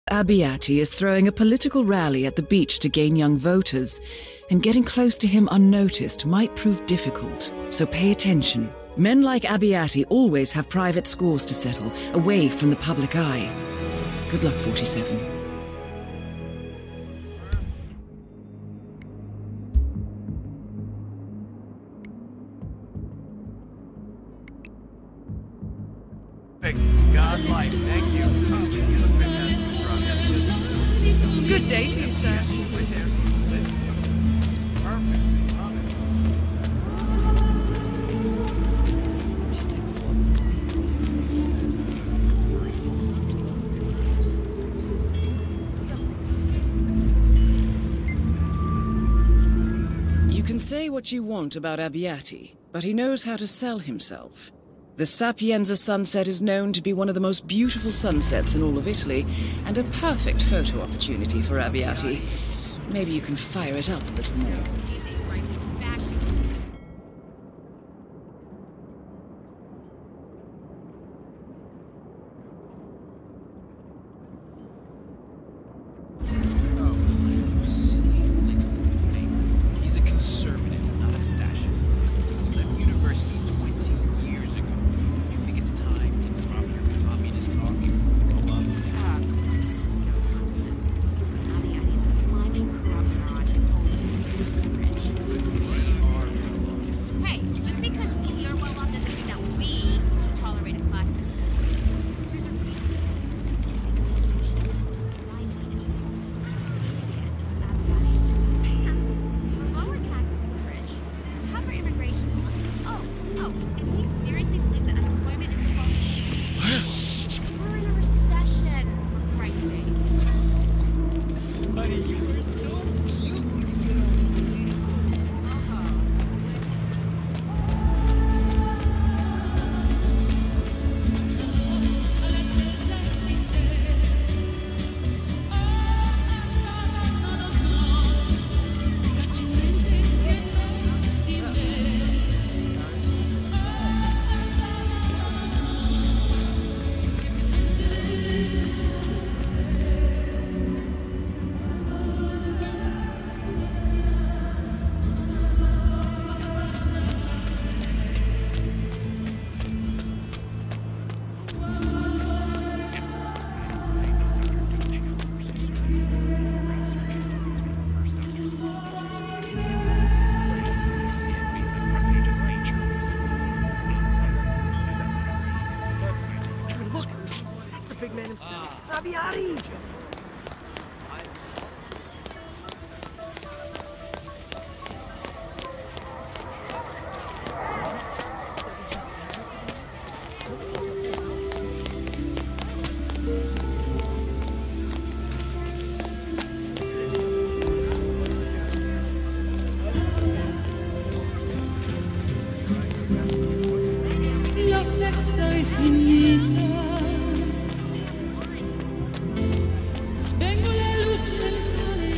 Abiyati is throwing a political rally at the beach to gain young voters, and getting close to him unnoticed might prove difficult. So pay attention. Men like Abiyati always have private scores to settle, away from the public eye. Good luck, 47. Godlike, thank you. You look fantastic. Good day to you, sir. You can say what you want about Abiyati, but he knows how to sell himself. The Sapienza sunset is known to be one of the most beautiful sunsets in all of Italy, and a perfect photo opportunity for Abiyati. Maybe you can fire it up a little more. Abiyati! La festa è finita. Spengo le luci del sole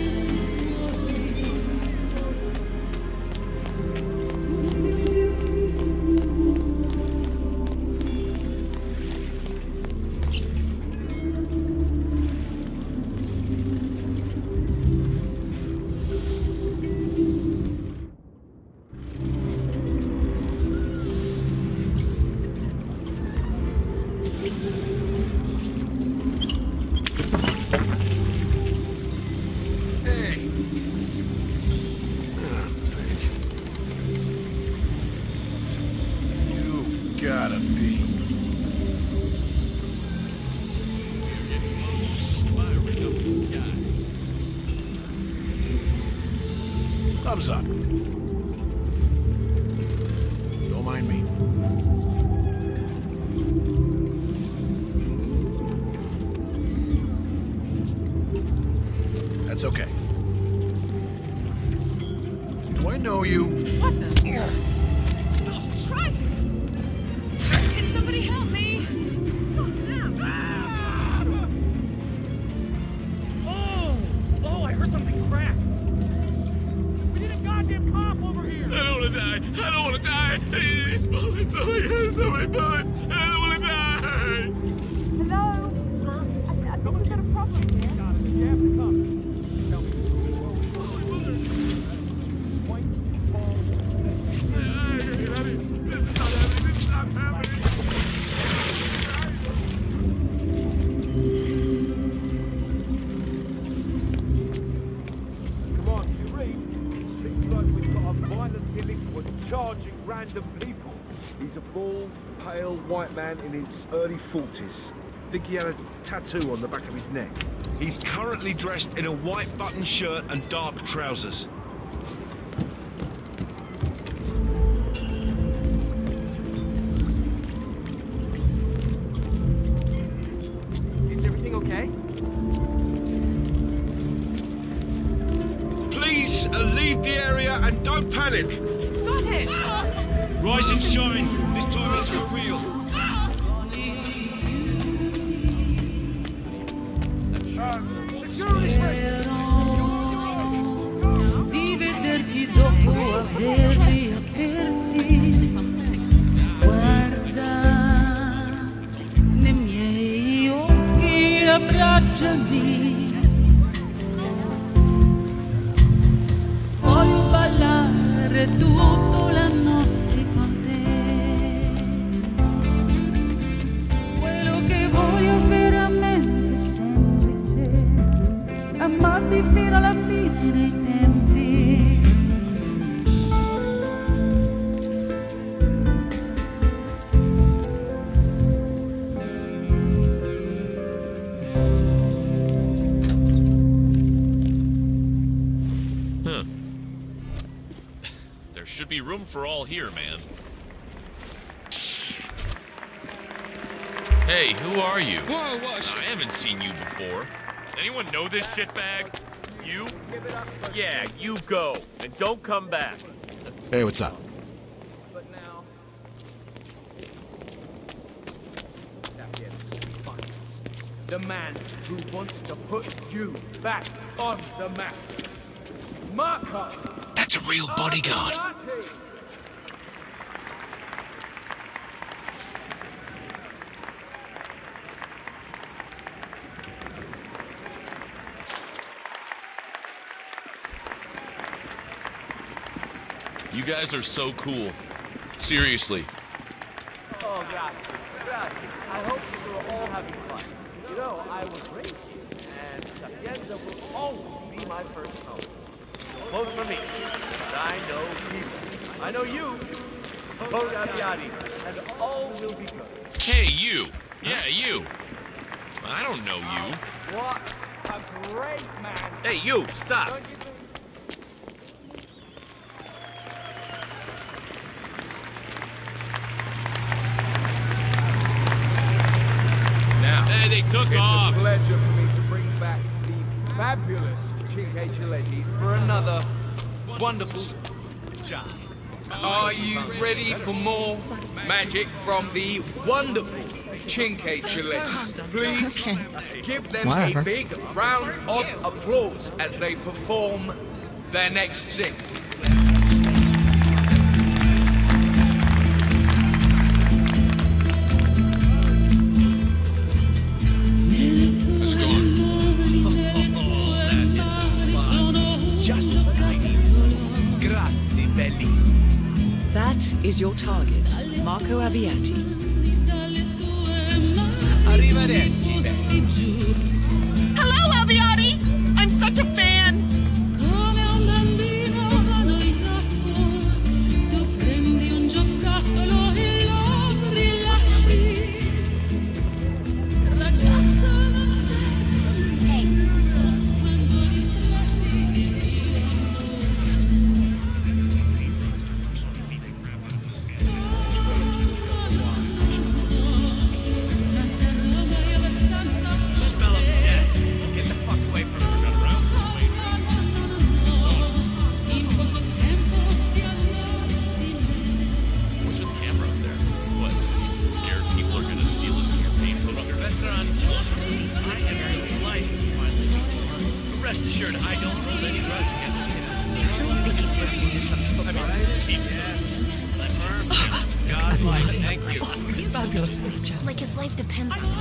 Gotta be. Thumbs up. Don't mind me. That's okay. Do I know you? What the? Christ! Can somebody help me? Oh, I heard something crack. We need a goddamn cop over here. I don't want to die. I don't want to die. These bullets. Oh my God, so many bullets. I don't want to die. Hello? Sir? I think we've got a problem here. random people. He's a bald, pale white man in his early 40s. Think he had a tattoo on the back of his neck. He's currently dressed in a white button shirt and dark trousers. Is everything okay? Please leave the area and don't panic. Got it! Rise and shine. This time it's for real. Di vederti dopo averli aperti. Guarda nei miei occhi, abbracciami. Voglio ballare tutta la notte con te. Quello che voglio veramente semplice, amarti fino alla fine dei tempi. There should be room for all here, man. Hey, who are you? Whoa, what? I haven't seen you before. Anyone know this shitbag? You? Yeah, you go. And don't come back. Hey, what's up? But now... The man who wants to put you back on the map. Marco! That's a real bodyguard. Abbiati! You guys are so cool. Seriously. Oh, grazie. Grazie. I hope you are all having fun. You know, I was raised here, and Sapienza will always be my first home. So vote for me, and I know people. I know you. Vote Abbiati, and all will be good. Hey, you. Yeah, you. I don't know you. What a great man. Hey, you, stop. Don't you think? Now. Hey, they took off. It's a pleasure for me to bring back the fabulous Cinque Celesti for another wonderful job. Are you ready for more magic from the wonderful Cinque Celesti? Please give them a big round of applause as they perform their next sing. That is your target, Marco Abbiati. Arrivederci. Hello, Abbiati! I'm such a fan! Come un bambino annoiato, tu prendi un giocattolo e lo rilasci. Ragazza, non sei quando non serve mai abbastanza. Smell of death. Get the fuck away from her. Got around. In poco tempo ti allonti. What's with the camera up there? What? Is he scared people are gonna steal his campaign poster? Professor Anton, I am your life. Rest assured, I don't hold any grudge against you. I don't think he's listening to some football. Godlike, thank you. Like his life depends on it.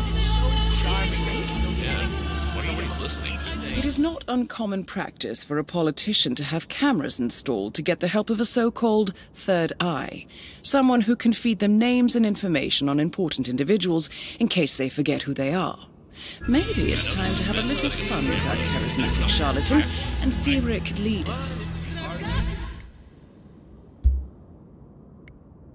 Yeah, I wonder what he's listening to. It is not uncommon practice for a politician to have cameras installed to get the help of a so-called third eye, someone who can feed them names and information on important individuals in case they forget who they are. Maybe it's time to have a little fun with our charismatic charlatan and see where it could lead us.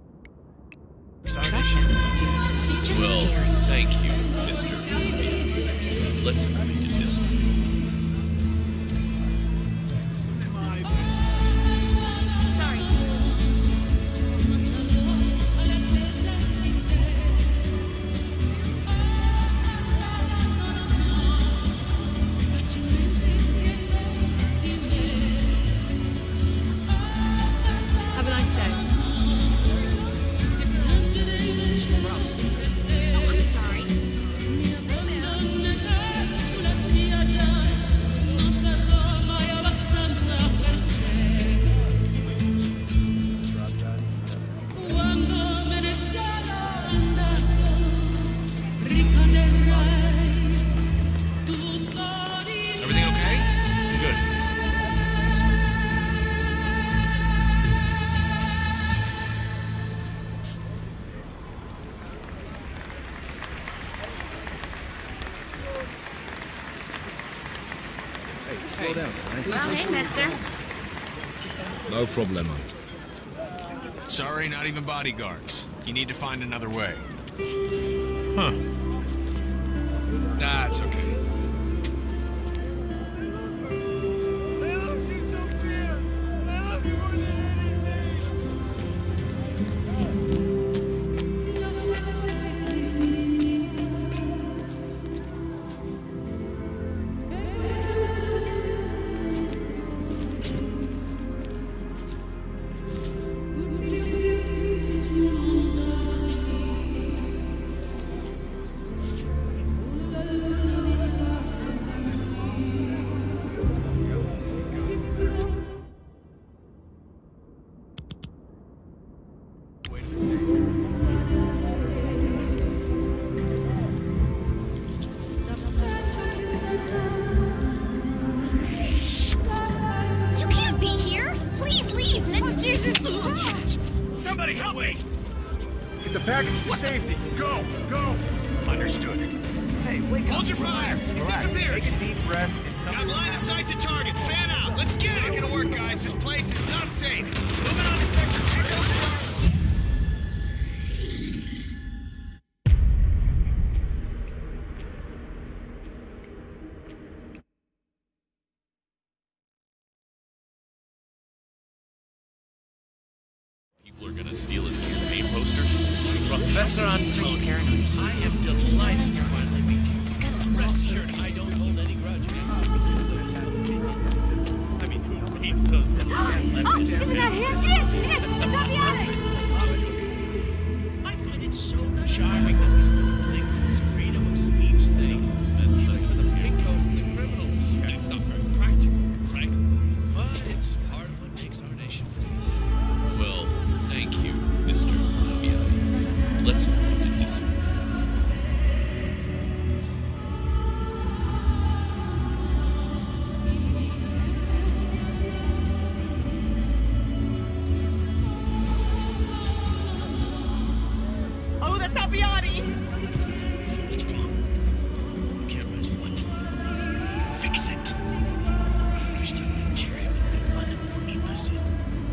Hey, slow down, Frank. Well, hey, mister. No problemo. Sorry, not even bodyguards. You need to find another way. Huh. Nah, it's okay. Somebody help me! Get the package to safety. Go! Go! Understood. Hey, wake up. Hold your fire! Relax. Take a deep breath and Got line of sight to target. Fan out. Let's get it. Not gonna work, guys. This place is not safe. Moving on, Inspector. People are gonna steal his campaign posters. Professor Anton, I am delighted to finally meet you. It's got a small Rest assured, I don't hold any grudge. I mean, who hates those isn't that him? It is! I find it so charming that we still cling to this freedom of speech thing. And for the pinkos and the criminals, and it's not very practical, right? But it's part of what makes our nation great. Well, thank you, Mr. Abbiati. Let's move to disagree. Oh, that's Abbiati! What's wrong? Camera's what? Fix it. Furnished him an interior with a new one. He must have.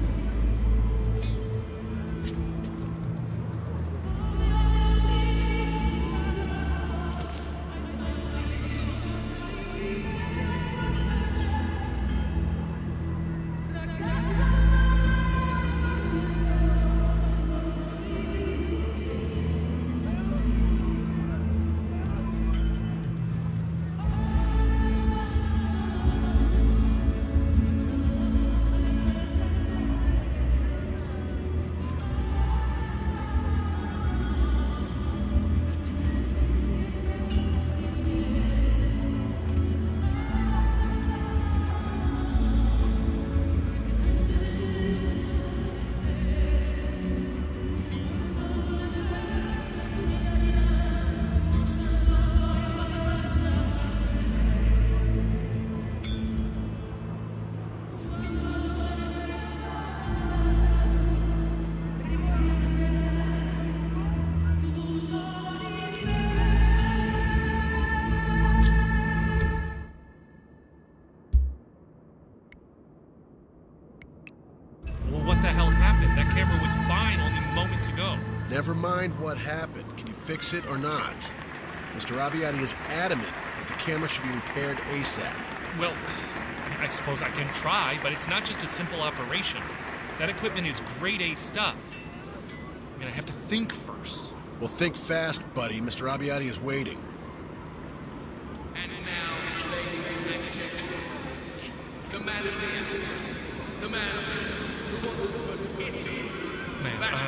Well, what the hell happened? That camera was fine only moments ago. Never mind what happened. Can you fix it or not? Mr. Abbiati is adamant that the camera should be repaired ASAP. Well, I suppose I can try, but it's not just a simple operation. That equipment is grade A stuff. I'm gonna have to think first. Well, think fast, buddy. Mr. Abbiati is waiting. And now, ladies and gentlemen, the man of the hour, the man who wants to put it in.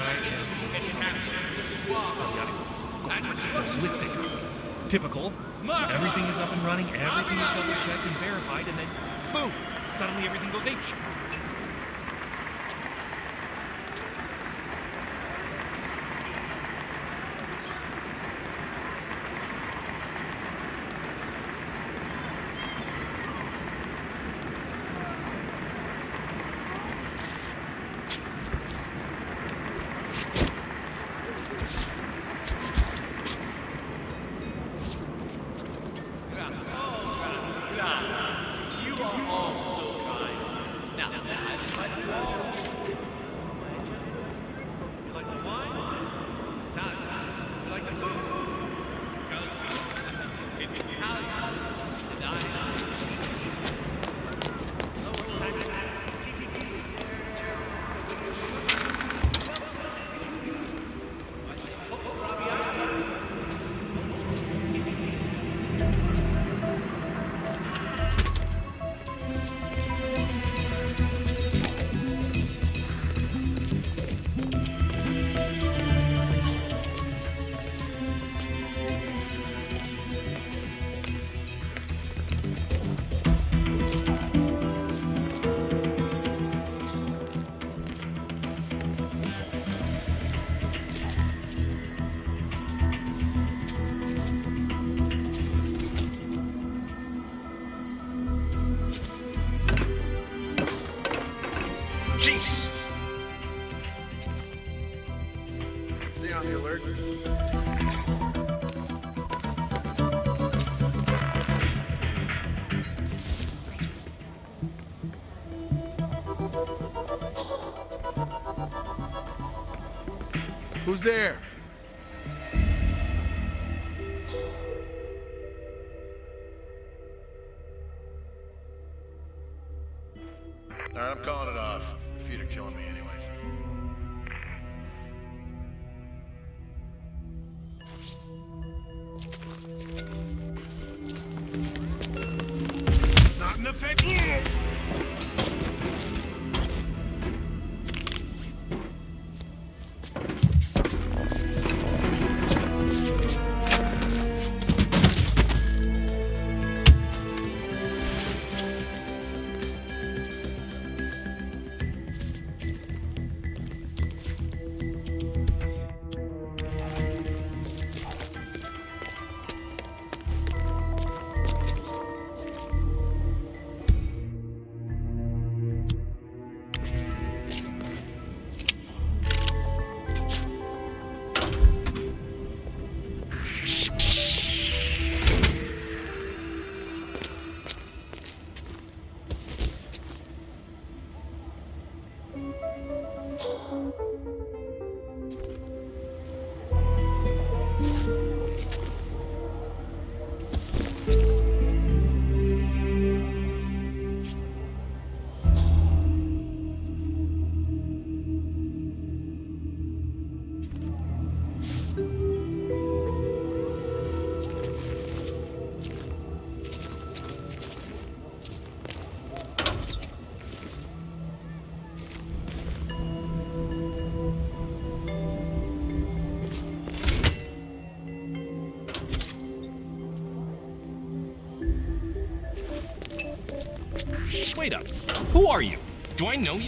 Ballistic. Typical. Everything is up and running, everything is double-checked and verified, and then, boom! Suddenly everything goes apeshit. You are all so kind. Now, I'd like you all to take you like the wine? Now, you like the food? Because it's Italian, and I Who's there? All right, I'm calling it off. Your feet are killing me anyways. Not in the face. Wait up. Who are you? Do I know you?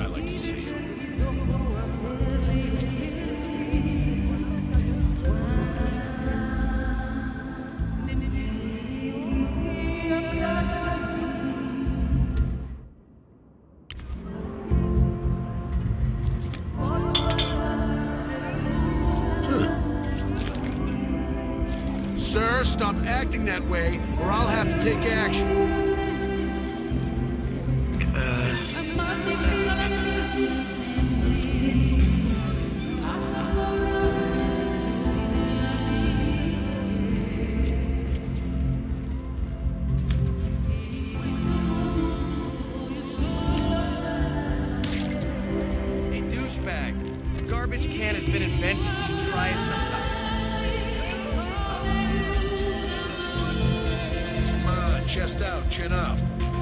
like to see him. Sir, stop acting that way, or I'll have to take action. Hey, douchebag. Garbage can has been invented. You should try it sometime. Chest out, chin up.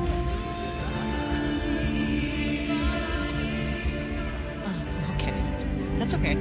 Oh, okay. That's okay.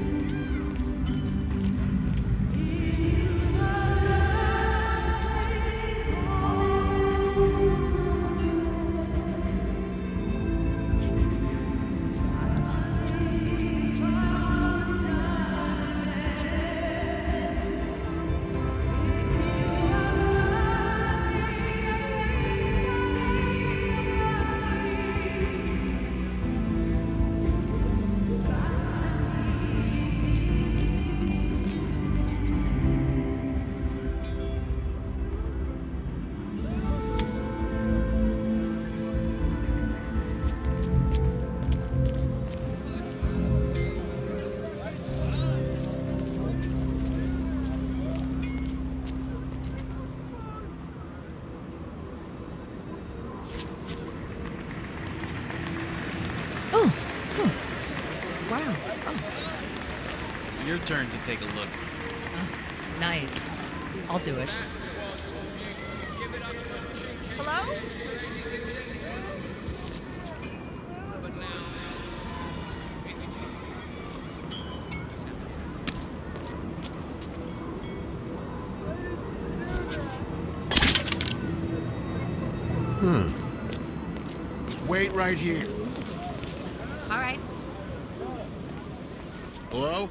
Your turn to take a look. Nice. I'll do it. Hello? Just wait right here. All right. Hello?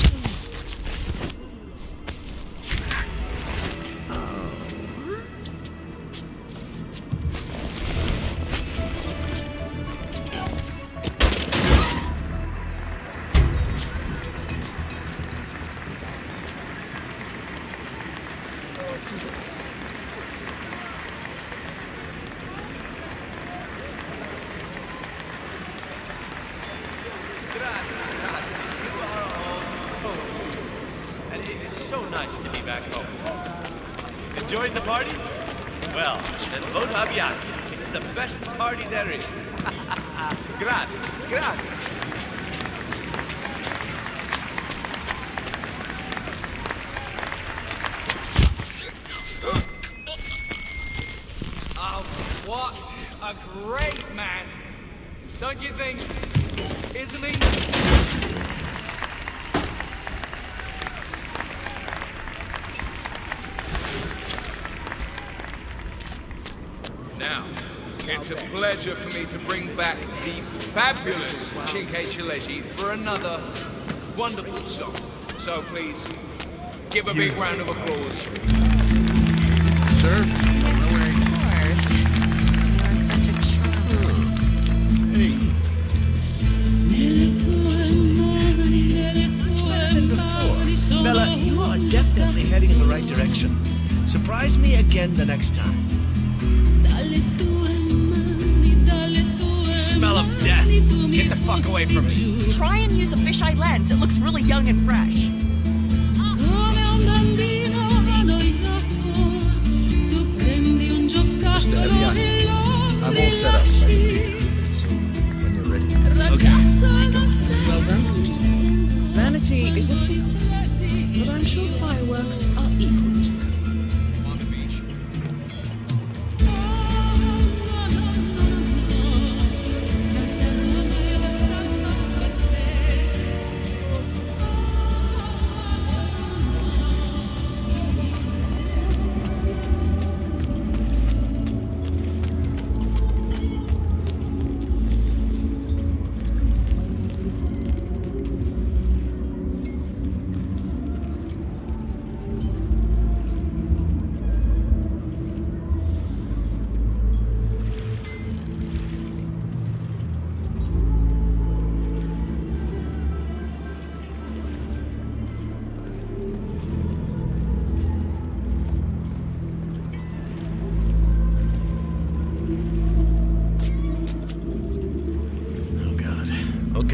Enjoyed the party? Well, then vote Abbiati. It's the best party there is. Grazie, grazie. Oh, what a great man. Don't you think? Isn't he? Now, it's a pleasure for me to bring back the fabulous Cinque Ciliegi for another wonderful song. So please, give a big round of applause. Sir, Of course. You are such a charm. hey. Much better than before. Bella, you are definitely heading in the right direction. Surprise me again the next time. Smell of death. Get the fuck away from me. Try and use a fisheye lens. It looks really young and fresh. Mr. Abbiati, I'm all set up, ready. So, when you're ready. Okay, take off. Well done, Fuji-san. Vanity is a thing, but I'm sure fireworks are equally so.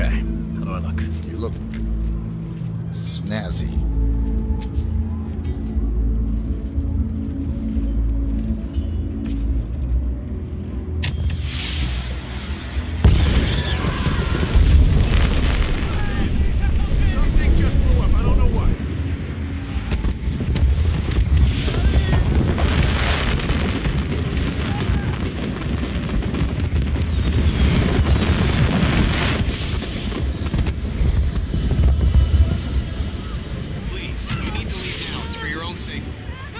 Okay, how do I look? You look snazzy. Something just blew up. I don't know what. Please, you need to leave now. It's for your own safety.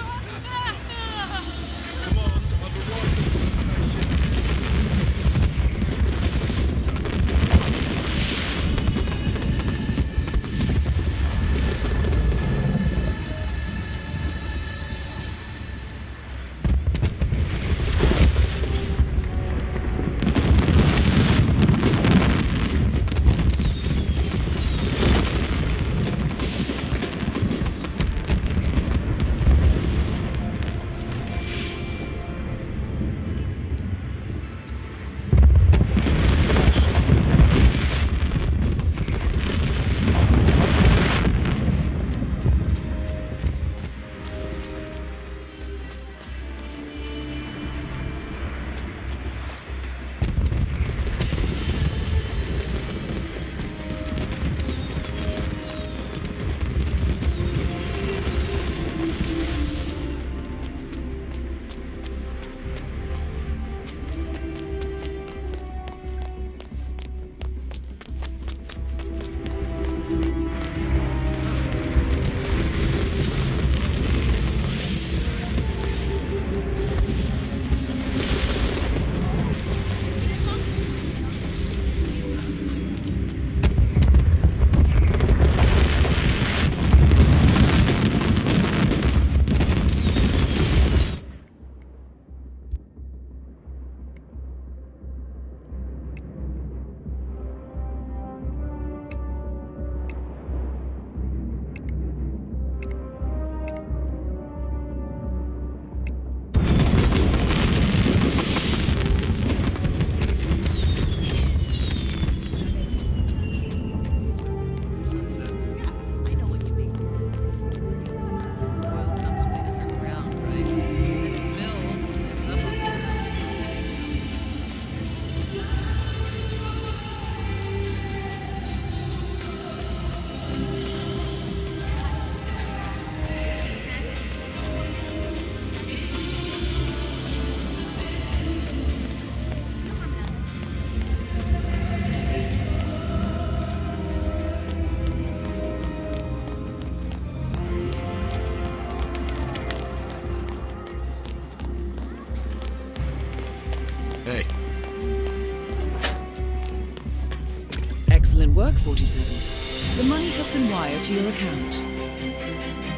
Hey. Excellent work, 47. The money has been wired to your account.